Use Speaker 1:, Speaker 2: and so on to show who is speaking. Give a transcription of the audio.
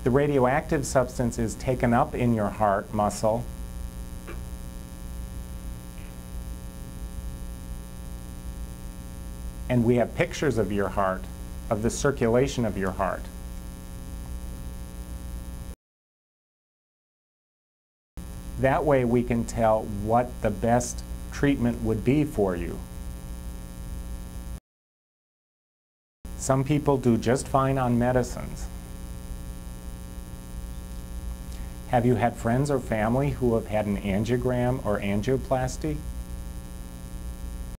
Speaker 1: The radioactive substance is taken up in your heart muscle and we have pictures of your heart, of the circulation of your heart. That way we can tell what the best treatment would be for you. Some people do just fine on medicines. Have you had friends or family who have had an angiogram or angioplasty?